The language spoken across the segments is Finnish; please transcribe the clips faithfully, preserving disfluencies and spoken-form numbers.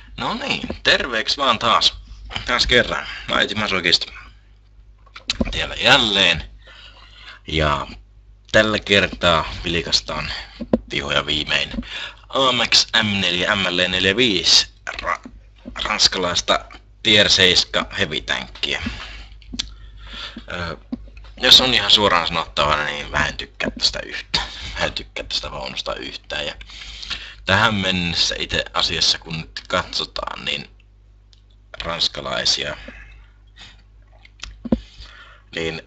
No niin, terveeksi vaan taas. Taas kerran. Äiti Masokista. Täällä jälleen. Ja tällä kertaa vilkastaan vihoja viimein A M X M neljä M L neljäkymmentäviisi ra- ranskalaista Tier seitsemän heavy-tänkkiä. Öö, jos on ihan suoraan sanottavana, niin mä en tykkää tästä yhtään. Mä en tykkää tästä vaunusta yhtään. Ja tähän mennessä itse asiassa, kun nyt katsotaan, niin ranskalaisia, niin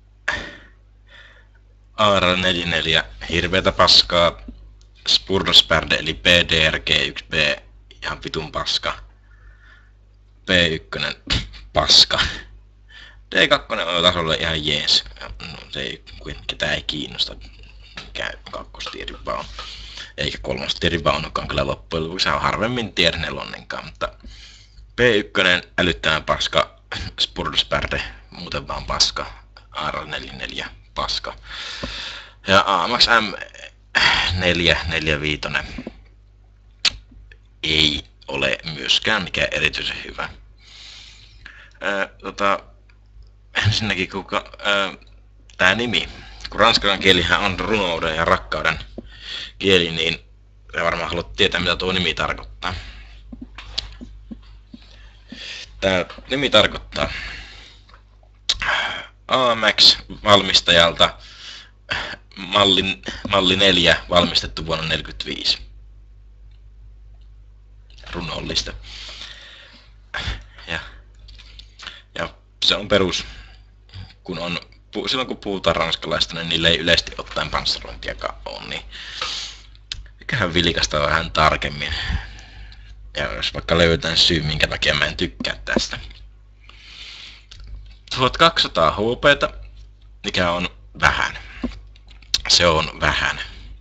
A R neljäkymmentäneljä hirveetä paskaa, Spurderspärde eli P D R G yksi B ihan vitun paska, P yksi paska, D kaksi on tasolla ihan jees, no, se ei, ketään ei kiinnosta mikä kakkostierin vaunu, eikä kolmostierin vaunukaan kyllä loppujen lopuksi, se on harvemmin tier nelonenkaan, mutta P yksi älyttömän paska, Spurderspärde muuten vaan paska, A R neljäkymmentäneljä paska. Ja A M X M neljä neljäkymmentäviisi ei ole myöskään mikään erityisen hyvä. Ää, tota, ensinnäkin kuka, ää, tää nimi, kun ranskan kielihän on runouden ja rakkauden kieli, niin sä varmaan haluat tietää mitä tuo nimi tarkoittaa. Tää nimi tarkoittaa A M X valmistajalta malli, malli neljä valmistettu vuonna neljäkymmentäviisi. Runollista. Ja, ja se on perus, kun on, silloin kun puhutaan ranskalaista, niin niillä ei yleisesti ottaen panssarointiakaan ole, niin mikähän vilkasta vähän tarkemmin. Ja jos vaikka löydetään syy, minkä takia mä en tykkää tästä. tuhatkaksisataa H P:tä, mikä on vähän. Se on vähän.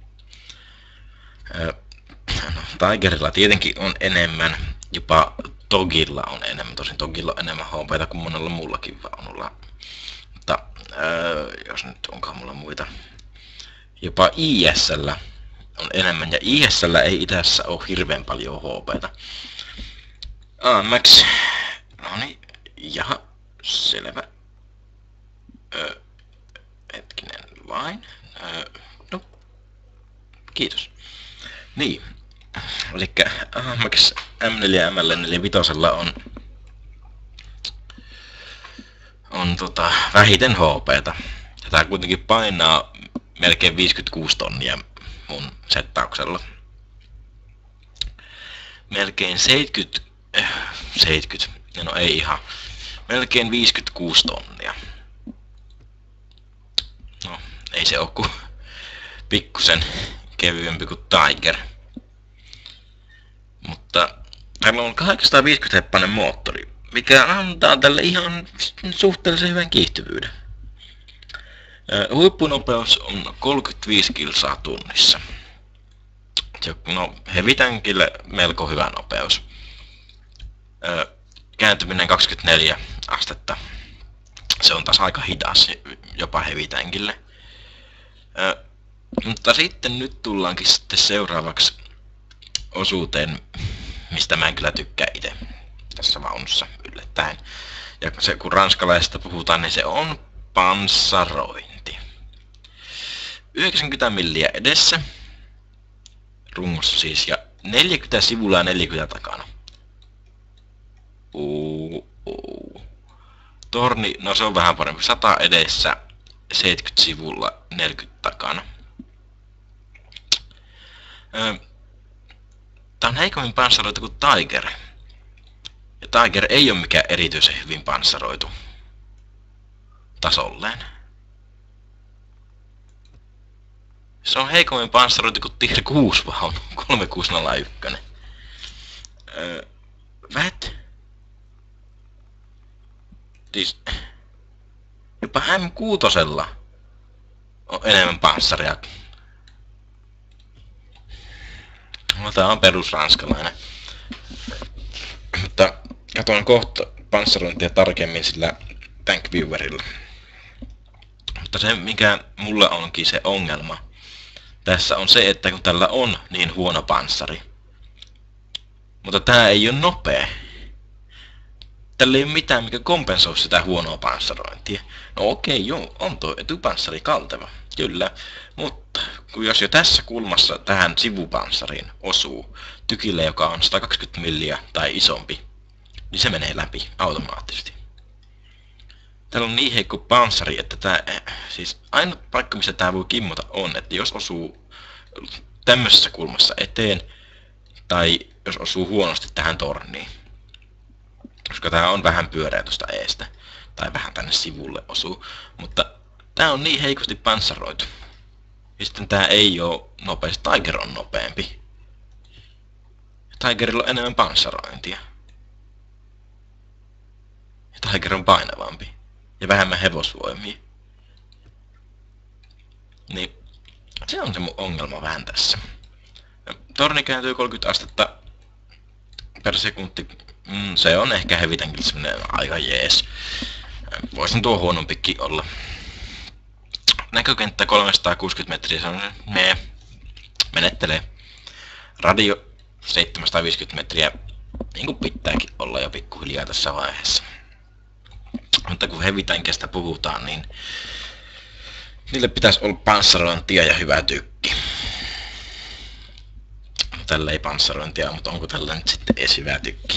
No, Tigerilla tietenkin on enemmän, jopa Togilla on enemmän. Tosin Togilla on enemmän H P:tä kuin monella muullakin vaunulla. Mutta öö, jos nyt onkaan mulla muita. Jopa I S:llä on enemmän, ja I S:llä ei itässä ole hirveän paljon H P:tä. A M X, no niin, jaha, selvä. Öö, hetkinen vain. Öö, no, kiitos. Niin, elikkä A M X M neljä M L neljäkymmentäviisi on on tota vähiten H P:tä. Ja tää kuitenkin painaa melkein viisikymmentäkuusi tonnia mun settauksella. Melkein seitsemänkymmentä, äh, seitsemänkymmentä, no ei ihan, melkein viisikymmentäkuusi tonnia. No, ei se oo ku pikkusen kevyempi kuin Tiger. Mutta täällä on kahdeksansataaviisikymmentä heppainen moottori, mikä antaa tälle ihan suhteellisen hyvän kiihtyvyyden. Huippunopeus on kolmekymmentäviisi kilsaa tunnissa. No, heavy-tänkille melko hyvä nopeus. Kääntyminen kaksikymmentäneljä astetta. Se on taas aika hidas jopa heavy-tänkille. Mutta sitten nyt tullaankin sitten seuraavaksi osuuteen, mistä mä en kyllä tykkää itse tässä vaunussa yllättäen. Ja se, kun ranskalaisesta puhutaan, niin se on panssarointi. yhdeksänkymmentä milliä edessä, rungossa siis, ja neljäkymmentä sivulla ja neljäkymmentä takana. Uu, uu. Torni, no se on vähän parempi, sata edessä, seitsemänkymmentä sivulla, neljäkymmentä takana. Öö, Tää on heikommin panssaroitu kuin Tiger. Ja Tiger ei ole mikään erityisen hyvin panssaroitu tasolleen. Se on heikommin panssaroitu kuin Tier kuusi vaunu, kolmekuusisataayksi. Öö, Vät? Siis jopa M kuusi on enemmän panssaria. No, tää on perusranskalainen. Mutta katson kohta panssarointia tarkemmin sillä Tank Viewerilla. Mutta se mikä mulla onkin se ongelma tässä on se, että kun tällä on niin huono panssari, Mutta tää ei ole nopea. Tällä ei ole mitään, mikä kompensoi sitä huonoa panssarointia. No okei, joo, on tuo etupanssari kalteva, kyllä. Mutta kun jos jo tässä kulmassa tähän sivupanssariin osuu tykille, joka on sata kaksikymmentä milliä tai isompi, niin se menee läpi automaattisesti. Täällä on niin heikko panssari, että tää, siis ainut paikka, missä tää voi kimmota on, että jos osuu tämmöisessä kulmassa eteen, tai jos osuu huonosti tähän torniin. Koska tää on vähän pyöreä tuosta eestä, tai vähän tänne sivulle osuu, mutta tää on niin heikosti panssaroitu. Ja sitten tää ei oo nopeasti, Tiger on nopeampi. Tigerilla on enemmän panssarointia. Ja Tiger on painavampi. Ja vähemmän hevosvoimia. Niin se on se mun ongelma vähän tässä. Torni kääntyy kolmekymmentä astetta per sekunti. Mm, se on ehkä hevitänkin semmonen aika jees. Voisin tuo huonompikin olla. Näkökenttä kolmesataakuusikymmentä metriä, se on ne menettelee. Radio seitsemänsataaviisikymmentä metriä, niin kuin pitääkin olla jo pikkuhiljaa tässä vaiheessa. Mutta kun hevitänkestä puhutaan, niin niille pitäisi olla panssarointia ja hyvä tykki. Tällä ei panssarointia, mutta onko tällä nyt sitten edes hyvä tykki?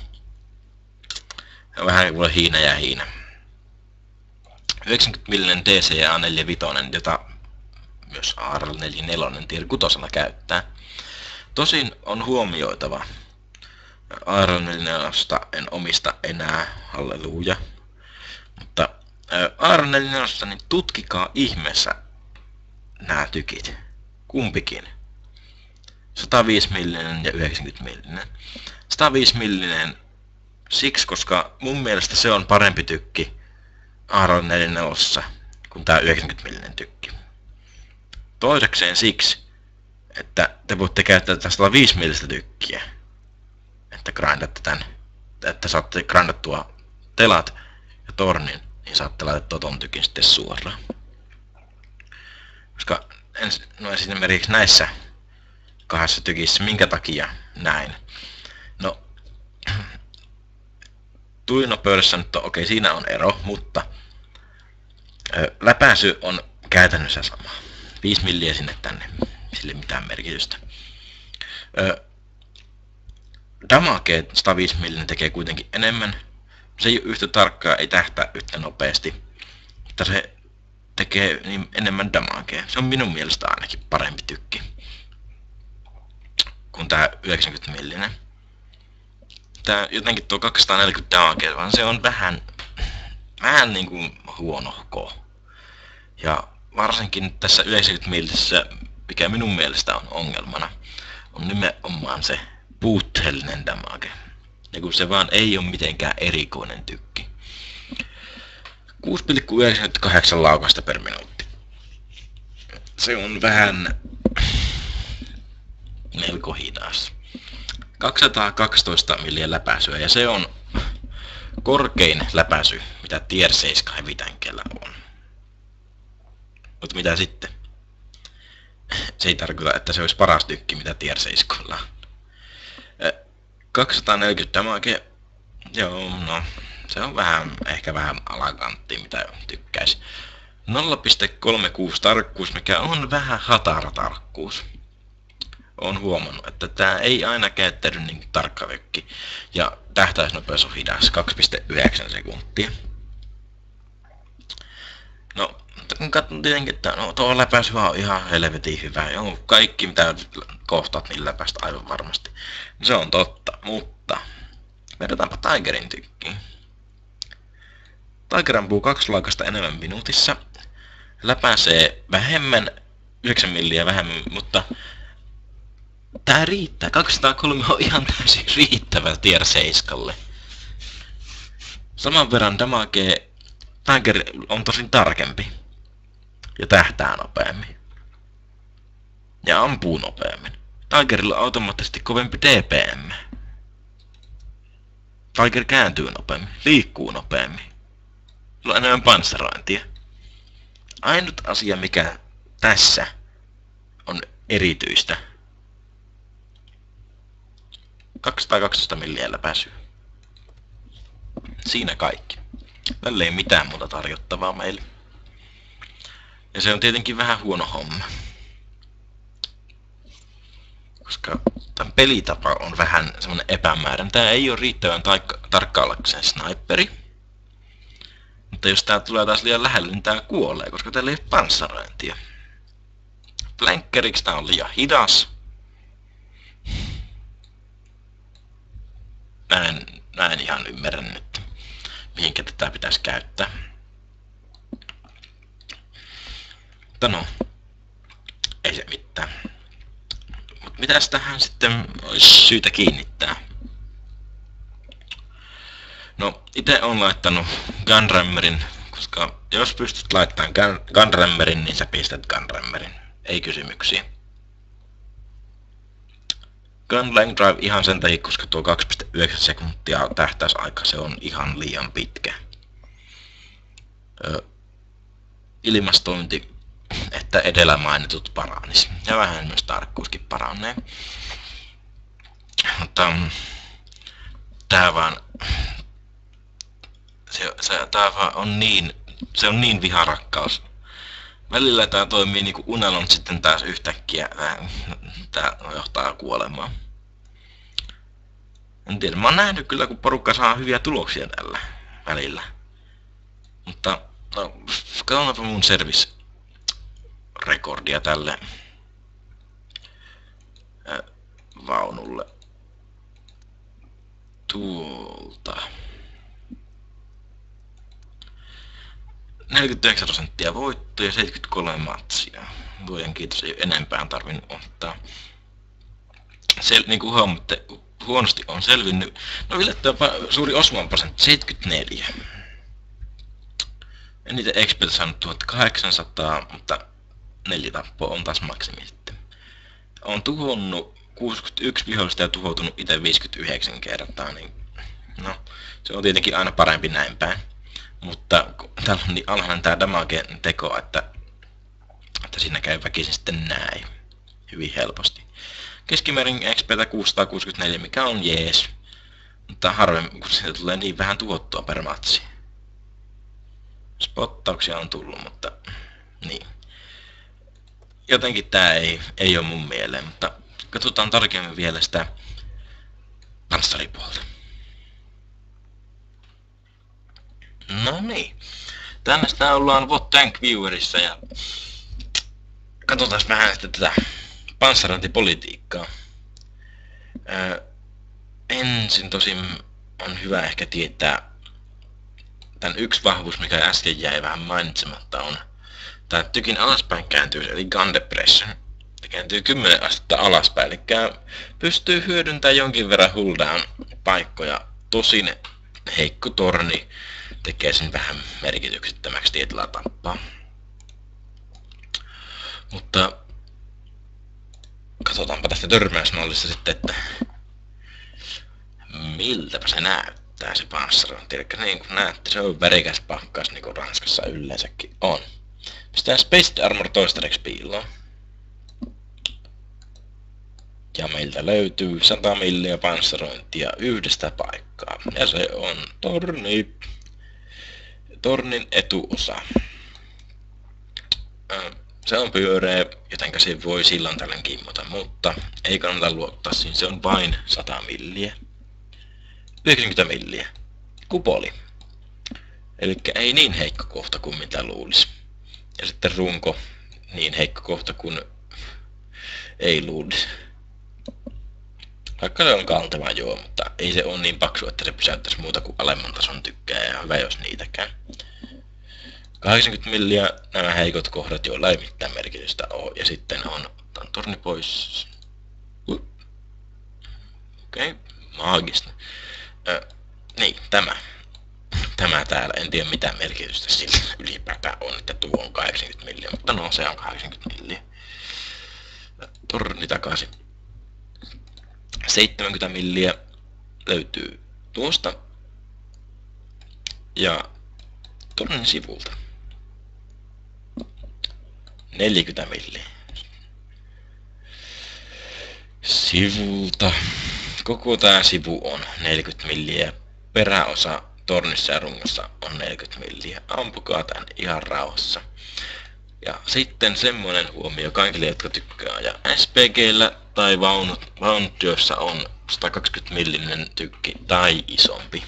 Vähän kuin hiina ja hiina. yhdeksänkymmentä millinen D C A neljäkymmentäviisi, jota myös A R L neljäkymmentäneljä Tier kuusi käyttää. Tosin on huomioitava. A R L neljäkymmentäneljä en omista enää, halleluja. Mutta A R L neljäkymmentäneljä, niin tutkikaa ihmeessä nämä tykit. Kumpikin. sata viisi millinen ja yhdeksänkymmentä millinen. sata viisi millinen siksi, koska mun mielestä se on parempi tykki A R L neljäkymmentäneljä kuin tää yhdeksänkymmentä millinen tykki. Toisekseen siksi, että te voitte käyttää tätä sata viisi millistä tykkiä. Että grindatte tän, että saatte grindattua telat ja tornin, niin saatte laitettua ton tykin sitten suoraan. Koska ens, no esimerkiksi näissä kahdessa tykissä, minkä takia näin? No, tuinopeudessa nyt on, okei, okay, siinä on ero, mutta ö, läpäisy on käytännössä sama. viisi milliä sinne tänne, sille mitään merkitystä. Ö, damage sata viisi millinen tekee kuitenkin enemmän. Se ei ole yhtä tarkkaa, ei tähtää yhtä nopeasti, mutta se tekee niin enemmän damagea. Se on minun mielestä ainakin parempi tykki kuin tää yhdeksänkymmentä millinen. Tää jotenkin tuo kaksisataaneljäkymmentä damagea, vaan se on vähän, vähän niinku huonohko. Ja varsinkin tässä yhdeksänkymmentä millissä, mikä minun mielestä on ongelmana, on nimenomaan se puutteellinen damage. Ja kun se vaan ei ole mitenkään erikoinen tykki. kuusi pilkku yhdeksänkymmentäkahdeksan laukasta per minuutti. Se on vähän melko hidas. kaksisataakaksitoista milliä läpäisyä, ja se on korkein läpäisy, mitä Tier seitsemän hevitänkeellä on. Mutta mitä sitten? Se ei tarkoita, että se olisi paras tykki, mitä Tier seitsemän on. kaksisataaneljäkymmentä damage, joo, no, se on vähän, ehkä vähän alakanttia, mitä tykkäisi. nolla pilkku kolmekymmentäkuusi tarkkuus, mikä on vähän hatara tarkkuus. Olen huomannut, että tämä ei aina käyttäydy niin tarkka tykki. Ja tähtäysnopeus on hidas, kaksi pilkku yhdeksän sekuntia. No, kun katson tietenkin, että no, tuo läpäisy on ihan helvetin hyvä. Joo, kaikki mitä kohtaat, niin läpäistä aivan varmasti. Se on totta, mutta verrataanpa Tigerin tykkiin. Tiger ampuu kaksi laukasta enemmän minuutissa. Läpäisee vähemmän, yhdeksän milliä vähemmän, mutta tää riittää. kaksisataakolme on ihan täysin riittävä Tier seitsemälle. Saman verran damagea Tiger on tosin tarkempi. Ja tähtää nopeammin. Ja ampuu nopeammin. Tigerilla on automaattisesti kovempi D P M. Tiger kääntyy nopeammin, liikkuu nopeammin. Sillä on enemmän panssarointia. Ainut asia, mikä tässä on erityistä kaksisataakaksitoista milliä läpäisyä. Siinä kaikki. Tällä ei mitään muuta tarjottavaa meille. Ja se on tietenkin vähän huono homma. Koska tämän pelitapa on vähän semmonen epämääräinen. Tää ei ole riittävän tarkkaavakseen sniperi. Mutta jos tää tulee taas liian lähelle, niin tää kuolee, koska täällä ei ole panssarointia. Flankkeriksi tää on liian hidas. Mä en, mä en ihan ymmärrä nyt, mihinkä tätä pitäisi käyttää. Mutta no, ei se mitään. Mut mitäs tähän sitten olisi syytä kiinnittää? No, itse on laittanut Gunrammerin, koska jos pystyt laittamaan Gunrammerin, niin sä pistät Gunrammerin. Ei kysymyksiä. Gunline Drive ihan sen takia, koska tuo kaksi pilkku yhdeksän sekuntia tähtäysaika, se on ihan liian pitkä. Ö, ilmastointi, että edellä mainitut paranis. Ja vähän myös tarkkuuskin paranee. Mutta tää vaan... Se, se, tää vaan on niin... Se on niin viharakkaus. Välillä tää toimii niinku unelon, sitten taas yhtäkkiä tää, tää johtaa kuolemaan. En tiedä, mä oon nähnyt kyllä kun porukka saa hyviä tuloksia tällä välillä. Mutta no, katsotaanpa mun service-rekordia tälle äh, vaunulle. Tuolta. neljäkymmentäyhdeksän prosenttia voittoja ja seitsemänkymmentäkolme matsia. Luojan kiitos, ei enempää tarvinnut ottaa. Sel, niin kuin huomaatte, huonosti on selvinnyt. No yllättävän suuri osuman prosentti, seitsemänkymmentäneljä. Eniten X P:ltä saanut tuhatkahdeksansataa, mutta neljä tappoa on taas maksimi sitten. On tuhonnut kuusikymmentäyksi vihollista ja tuhoutunut itse viisikymmentäyhdeksän kertaa, niin no, se on tietenkin aina parempi näin päin. Mutta täällä on niin alhainen tää damagen teko, että, että siinä käy väkisin sitten näin. Hyvin helposti. Keskimäärin X P:tä kuusisataakuusikymmentäneljä, mikä on jees. Mutta harvemmin, kun siitä tulee niin vähän tuhottua per matsi. Spottauksia on tullut, mutta niin. Jotenkin tää ei, ei oo mun mieleen, mutta katsotaan tarkemmin vielä sitä panssaripuolta. No niin. Tänne sitä ollaan What Tank Viewerissa ja katsotaan vähän sitten tätä panssarointipolitiikkaa. Öö, ensin tosin on hyvä ehkä tietää tän yksi vahvuus, mikä äsken jäi vähän mainitsematta, on tää tykin alaspäin kääntyvyys, eli gun depression. Se kääntyy kymmenen astetta alaspäin, eli pystyy hyödyntämään jonkin verran hulldown paikkoja. Tosin heikko torni tekee sen vähän merkityksettömäksi tietyllä tappaa. Mutta katsotaanpa tästä törmäysmallista sitten, että miltäpä se näyttää se panssarointi. Eli niin kuin näette, se on värikäs pakkaus, niin kuin Ranskassa yleensäkin on. Pistetään Spaced Armor toistaiseksi piiloon. Ja meiltä löytyy sata milliä panssarointia yhdestä paikkaa. Ja se on torni. Tornin etuosa. Se on pyöreä, jotenka se voi silloin tällöin kimmota, mutta ei kannata luottaa siihen. Se on vain sata milliä. yhdeksänkymmentä milliä. Kupoli. Eli ei niin heikko kohta kuin mitä luulisi. Ja sitten runko niin heikko kohta kuin ei luulisi. Vaikka se on kalteva joo, mutta ei se ole niin paksu, että se pysäyttäisi muuta kuin alemman tason tykkää ja hyvä jos niitäkään. kahdeksankymmentä milliä nämä heikot kohdat, joilla ei mitään merkitystä ole. Ja sitten on, otan torni pois. Okei, okay, maagista. Ö, niin, tämä. Tämä täällä, en tiedä mitä merkitystä sillä ylipäätään on, että tuo on kahdeksankymmentä milliä, mutta no se on kahdeksankymmentä milliä. Torni takaisin. seitsemänkymmentä milliä löytyy tuosta ja tornin sivulta. neljäkymmentä milliä. Sivulta Koko tää sivu on neljäkymmentä milliä. Peräosa tornissa ja rungossa on neljäkymmentä milliä. Ampukaa tän ihan rauhassa. Ja sitten semmoinen huomio kaikille, jotka tykkää ajaa S P G:llä tai vaunut, vaunut joissa on sata kaksikymmentä millinen tykki tai isompi.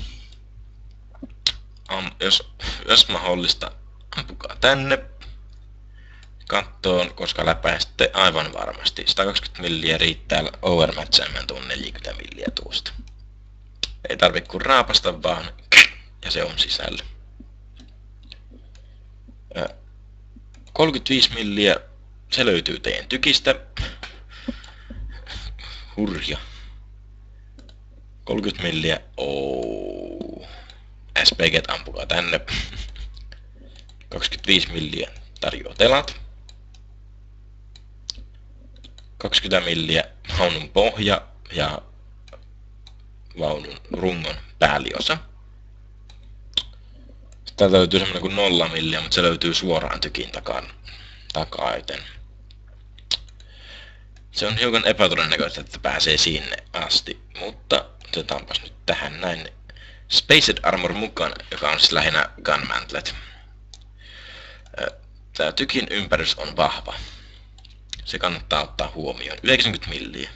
Am, jos, jos mahdollista, ampukaa tänne kattoon, koska läpäisitte aivan varmasti. sata kaksikymmentä milliä riittää overmatchaamaan tuon neljäkymmentä milliä tuosta. Ei tarvi kun raapasta vaan, ja se on sisällä. kolmekymmentäviisi milliä, se löytyy teidän tykistä. Hurja. kolmekymmentä milliä, ooo. S P G ampukaa tänne. kaksikymmentäviisi milliä tarjoaa telat. kaksikymmentä milliä vaunun pohja ja vaunun rungon pääliosa. Täältä löytyy semmonen kuin nolla milliä, mutta se löytyy suoraan tykin takan, takaa, joten se on hiukan epätodennäköistä, että pääsee sinne asti, mutta otetaanpas nyt tähän näin Spaced Armor mukaan, joka on siis lähinnä gunmantlet. Tää tykin ympärys on vahva. Se kannattaa ottaa huomioon. yhdeksänkymmentä milliä.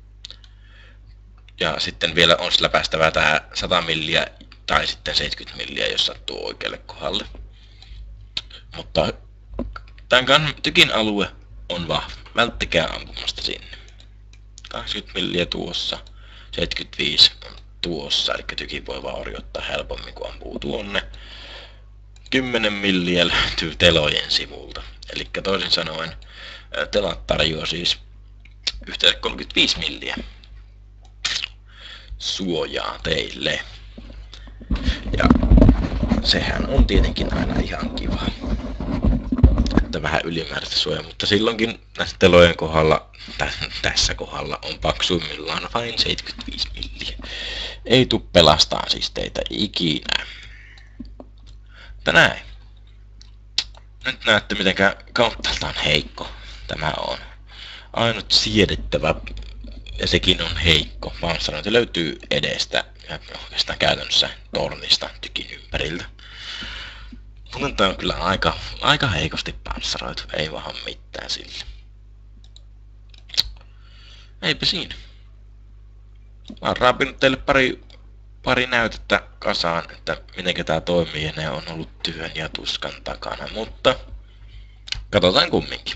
Ja sitten vielä on läpäistävää tää sata milliä tai sitten seitsemänkymmentä milliä, jos sattuu oikealle kohdalle. Mutta tämän tykin alue on vahva. Välttäkää ampumasta sinne. kaksikymmentä milliä tuossa, seitsemänkymmentäviisi tuossa, eli tykin voi vaurioittaa helpommin kun ampuu tuonne. kymmenen milliä löytyy telojen sivulta. Eli toisin sanoen telat tarjoaa siis yhteensä kolmekymmentäviisi milliä suojaa teille. Ja sehän on tietenkin aina ihan kiva, että vähän ylimääräistä suojaa, mutta silloinkin näissä telojen kohdalla, tässä kohdalla on paksuimmillaan vain seitsemänkymmentäviisi milliä. Ei tuu pelastaan siis teitä ikinä. Mutta näin. Nyt näette mitenkä kauttaalta on heikko tämä on. Ainut siedettävä, ja sekin on heikko, panssarointi löytyy edestä ja oikeastaan käytännössä tornista tykin ympäriltä. Mutta tämä on kyllä aika, aika heikosti panssaroitu, ei vaan mitään sille. Eipä siinä. Mä oon raapinut teille pari, pari näytettä kasaan, että miten tää toimii, ja ne on ollut työn ja tuskan takana, mutta katsotaan kumminkin.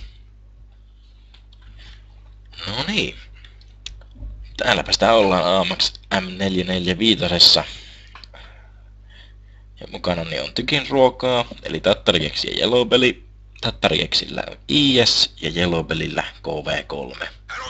No niin. Täälläpä sitä ollaan A M A X M neljäsataaneljäkymmentäviisi. Ja mukana niin on tykin ruokaa, eli tattarikeksi ja yellowbelly. Tattarikeksillä on I S ja yellowbellyllä K V kolme.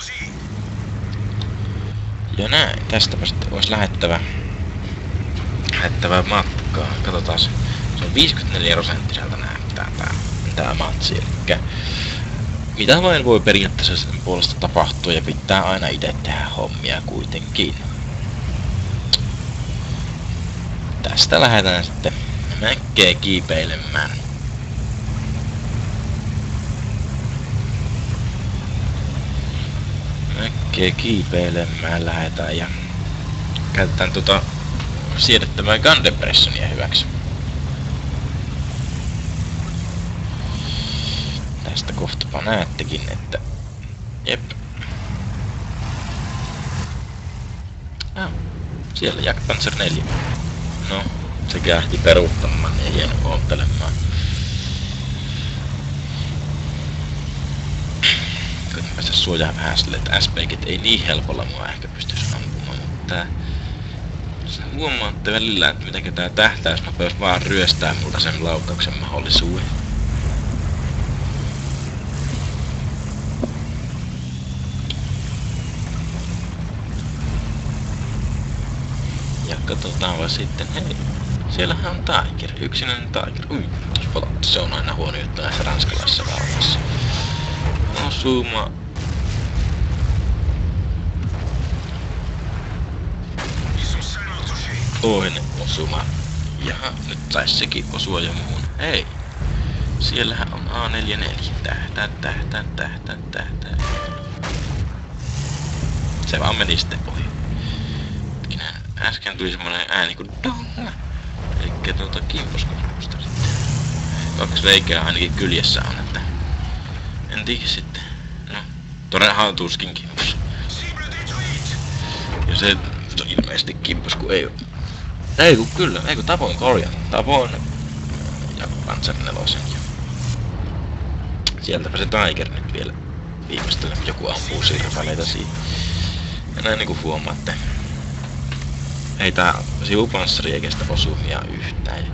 Ja näin, tästäpä sitten olisi lähettävä, lähettävä matkaa. Katsotaan, se on viisikymmentäneljä prosenttiselta näyttää tää, tää matsi. Elikkä mitä vain voi periaatteessa sen puolesta tapahtua ja pitää aina itse tehdä hommia kuitenkin. Tästä lähdetään sitten mäkkeä kiipeilemään. Mäkkeä kiipeilemään lähdetään ja käytetään tuota siedettävää gun depressionia hyväksi. Tästä kohtapa näettekin, että jep. Ah, siellä Jagdpanzer neljä. No, se kähti peruuttamaan ja hieno oottelemaan. Koitan päästä suojaa vähän sille, että S P G:t ei niin helpolla mua ehkä pystyisi ampumaan, mutta tää... Sä huomaatte välillä, että mitenkä tää tähtäysnopeus vaan ryöstää multa sen laukkauksen mahdollisuuden. Katsotaan vaan sitten, hei, siellähän on Tiger, yksinäinen Tiger. Ui, tos palattu, se on aina huono juttu näissä ranskalaisissa valvoissa. Osuma. Toinen osuma. Jaha, nyt sais sekin osua jo muun. Hei, siellähän on A neljäkymmentäneljä. Tähtää, tähtää, tähtää, tähtää. Se vaan meni sitten ohi. äsken tuli semmonen ääni kuin dong. Elikkä tuota kimpuskampusta sitten. Kaksi leikeä ainakin kyljessä on, että en tiedä sitten. No, todellahan tuskin kimpus. Ja se on ilmeisesti kimpus, kun ei oo. Ei kun kyllä, ei kun tapoin korjaa. Tapoin ja Panzer nelosen. Sieltäpä se Tiger nyt vielä viimeistellä, joku ampuu sirpaleita siitä. Ja näin niinku huomaatte. Ei tää sivupanssari ei kestä osumia yhtään.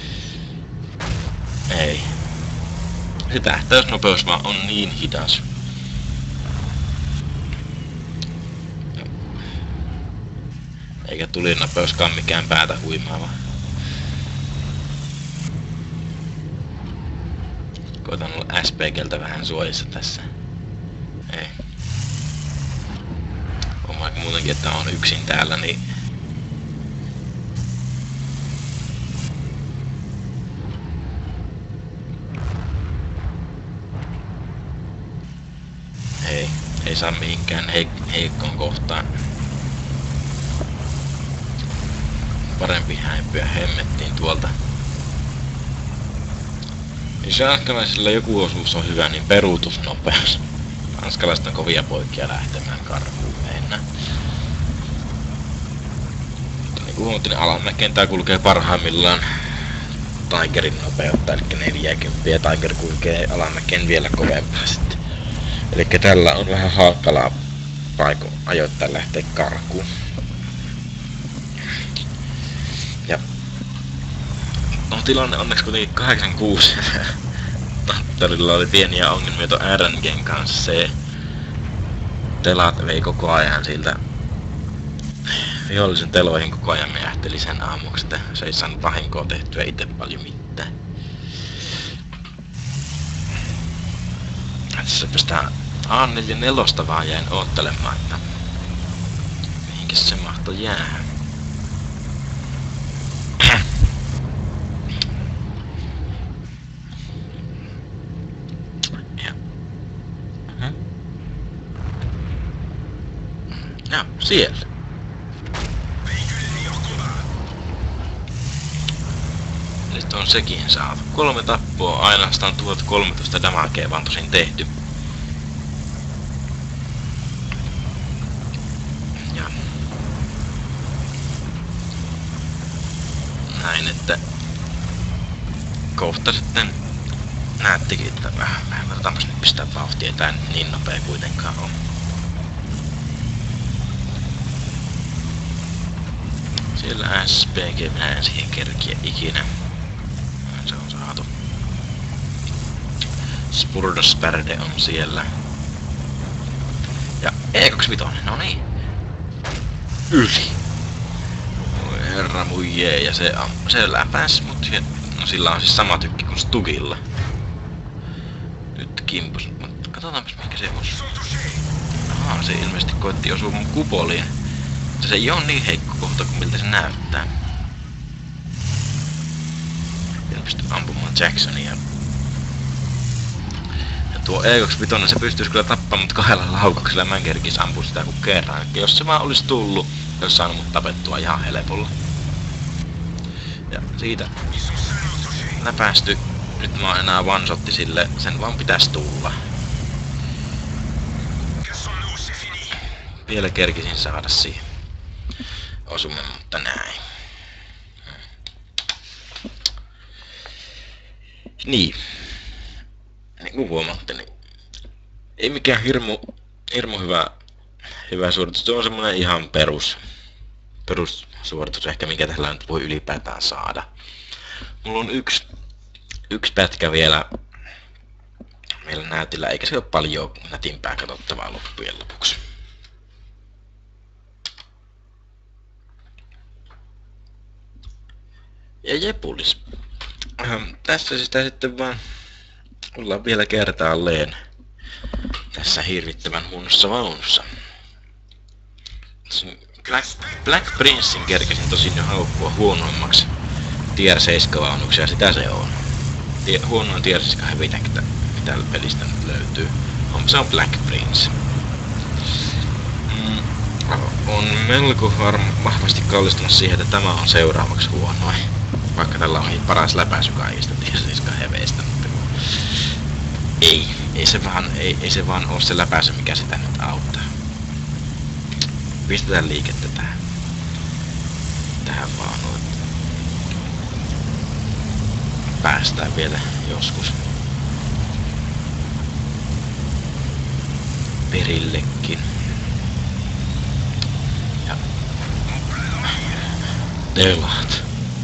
Ei. Se tähtäysnopeus vaan on niin hidas. Eikä tulinopeuskaan mikään päätä huimaava. Koitan olla S P G:ltä vähän suojissa tässä. Ei. On vaikka muutenkin, että on yksin täällä, niin ei, ei saa mihinkään heik- heikkoon kohtaan. Parempi häipyä hemmettiin tuolta. Jos ranskalaisilla joku osuus on hyvä, niin peruutusnopeus. Ranskalaiset on kovia poikia lähtemään karkuun mennä. Mutta niin kuin huomattiin, niin alamäkeen tää kulkee parhaimmillaan Tigerin nopeutta, eli neljäkymmentä, ja Tiger kulkee alamäkeen vielä kovempaa sitten. Eli tällä on vähän hankalaa paikko ajoittain lähteä karkuun. Ja no tilanne onneksi kuitenkin kahdeksankymmentäkuusi. Tattarilla oli pieniä ongelmia tuon R N G:n kanssa. Se telat vei koko ajan siltä vihollisen teloihin koko ajan mejähteli sen aamuksi, että se ei saanut vahinkoa tehtyä itse paljon mitään. Tässä pistää A neljäkymmentäneljä vaan jäin oottelemaan, että mihinkäs se mahtoi jäädä. Ja, siellä. Nyt on sekin saatu. Kolme tappoa, ainoastaan tuhatkolmetoista damagea vaan tosin tehty. Ja näin, että kohta sitten näettekin, että vähän, vähän katsotaanpas nyt pistää vauhtia, tää nyt niin nopea kuitenkaan on. Siellä S P G, minä en siihen kerkiä ikinä. Se on saatu. Spurdospärde on siellä. Ja E kaksikymmentäviisi, no niin. Yli. Voi herra muijee, ja se, se läpäs, mut no sillä on siis sama tykki kuin Stugilla. Nyt kimpus, mut katsotaanpas mikä se on. Ahaa, se ilmeisesti koitti osua mun kupoliin. Se ei oo niin heikko kohta kuin miltä se näyttää. En pysty ampumaan Jacksonia. Ja tuo E kaksikymmentäviisi, se pystyis kyllä tappamaan mut kahdella laukauksella. Mä en kerkis ampua sitä kuin kerran. Eli jos se vaan olis tullu, se ois saanut mut tapettua ihan helpolla. Ja siitä läpästy. Nyt mä oon enää one-shotti sille. Sen vaan pitäis tulla. Vielä kerkisin saada siihen osumen, mutta näin. Niin. Niin kuin huomaatte, niin ei mikään hirmu, hirmu hyvä, hyvä suoritus. Tuo on semmonen ihan perus, perussuoritus ehkä, mikä tällä nyt voi ylipäätään saada. Mulla on yksi, yksi pätkä vielä, vielä näytillä, eikä se ole paljon nätimpää katsottavaa loppujen lopuksi. Ja jepulis. Ähm, tässä sitä sitten vaan ollaan vielä kertaalleen tässä hirvittävän huonossa vaunussa. Black, Black Princein kerkesin tosin jo haukkua huonoimmaksi tier seitsemän vaunuksi, ja sitä se on. Tie, huonoin tier seitsemän hevitäktä, mitä pelistä nyt löytyy. On, se on Black Prince. Mm, on melko varma, vahvasti kallistunut siihen, että tämä on seuraavaksi huonoin. Vaikka tällä on paras läpäisy kaikista tiesiska heveistä, mutta ei, ei se vaan, ei, ei se vaan oo se läpäisy, mikä sitä nyt auttaa. Pistetään liikettä tähän. Tähän vaan noin. Päästään vielä joskus perillekin. Ja telat.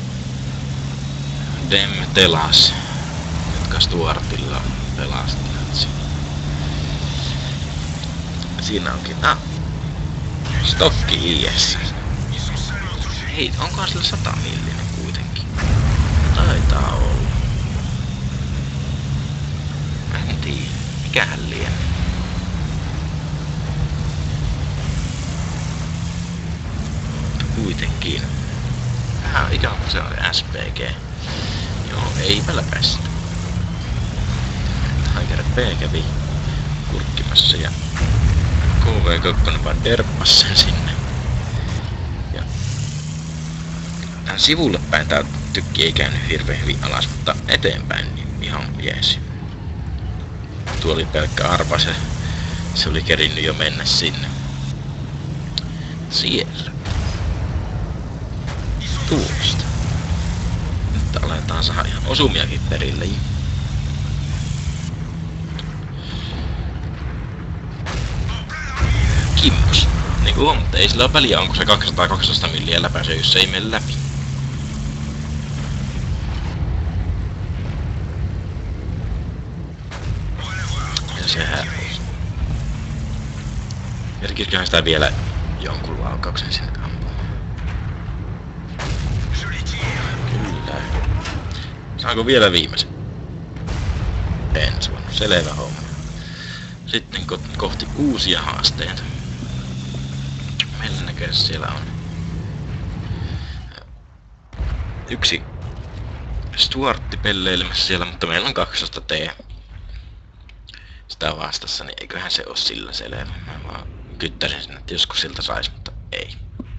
Dem telas, jotka Stuartilla pelastivat. Siinä onkin. Ah. Stokki I S. Hei, onkohan sillä sata millinen kuitenkin? Taitaa olla. Mä en tiedä. Mikähän lienee? Kuitenkin. Vähän ikään kuin se on S P G. Joo, eipä läpäistä. Tiger P kävi kurkkimassa ja K V kaksi vaan derppas sen sinne. Ja tän sivulle päin tää tykki ei käynyt hirveen hyvin alas, mutta eteenpäin niin ihan jees. Tuo oli pelkkä arpa, se, se oli kerinnyt jo mennä sinne. Siellä. Tuosta. Nyt aletaan saada ihan osumiakin perille. Kimpus. Niin kuin huomatte, ei sillä ole väliä, onko se kaksisataa kaksitoista milliä läpäisee, jos se ei mene läpi. Ja sehän on. Merkisiköhän sitä vielä jonkun laukauksen sinne ampumaan. Kyllä. Saanko vielä viimeisen? En suonut. Selvä homma. Sitten ko kohti uusia haasteita. Meillä näköisesti siellä on yksi Stuartti pelleilemässä siellä, mutta meillä on kaksitoista T. Sitä vastassa, niin eiköhän se oo sillä selvä. Mä vaan kyttäsin sinne, että joskus siltä sais, mutta ei.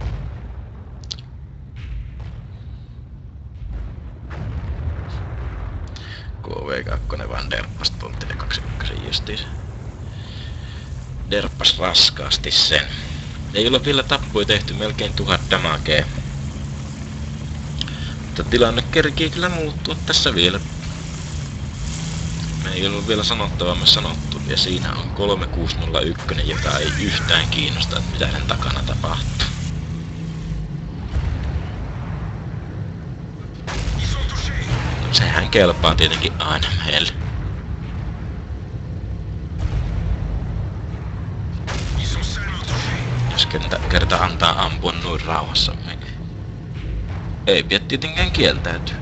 K V kaksi vaan derppas tonttinen kaksikymmentä justiinsa. Derppas raskaasti sen. Ei ole vielä tappuja tehty, melkein tuhat damagea. Mutta tilanne kerkii kyllä muuttua tässä vielä. Me ei ollut vielä sanottavaamme sanottu, ja siinä on kolme kuusi nolla yksi, jota ei yhtään kiinnosta, että mitä sen takana tapahtuu. Sehän kelpaa tietenkin aina meille. Jos kerta, kerta antaa ampua noin rauhassa, niin ei pidä tietenkään kieltäytyä.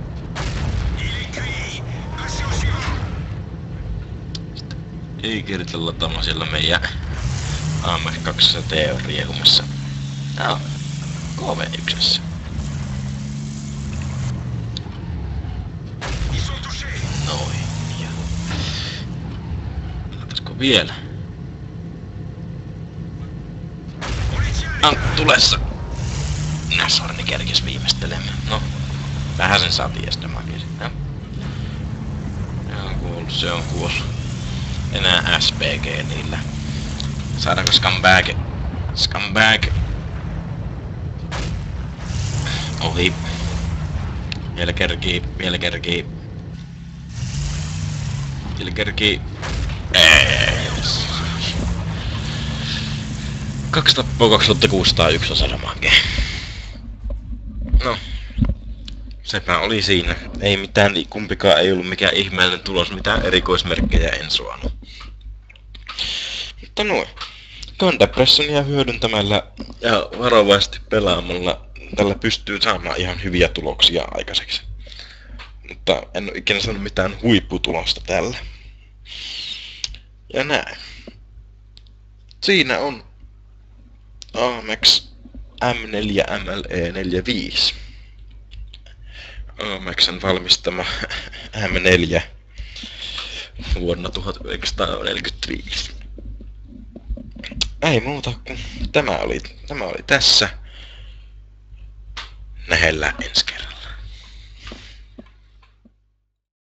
Ei kertalla tämmöisellä meidän A M kaksi T on riehumassa. Tää on K V yksi. Noin. Ja lataisiko vielä? On tulessa. Nassorni kerkes viimeistelemään. No, vähän sen saatiin estä makisi. No. Se on kuollut, se on kuollut. Enää S P G niillä. Saadaanko scumbag? Scumbag. Ohi. Vielä kerkii, vielä kerkii. Vielä kerkii. Eee. Kaksi tappua, kaksituhattakuusisataayksi osadamage. No. Sepä oli siinä. Ei mitään, kumpikaan ei ollut mikään ihmeellinen tulos, mitään erikoismerkkejä en suonut. Mutta noin. Gundepressionia hyödyntämällä ja varovasti pelaamalla tällä pystyy saamaan ihan hyviä tuloksia aikaiseksi. Mutta en ole ikinä saanut mitään huipputulosta tällä. Ja näin. Siinä on A M X M neljä M L E neljäkymmentäviisi. A M X:n valmistama M neljä vuonna tuhatyhdeksänsataaneljäkymmentäviisi. ei muuta kuin tämä oli, tämä oli tässä. Nähdään ensi kertaa.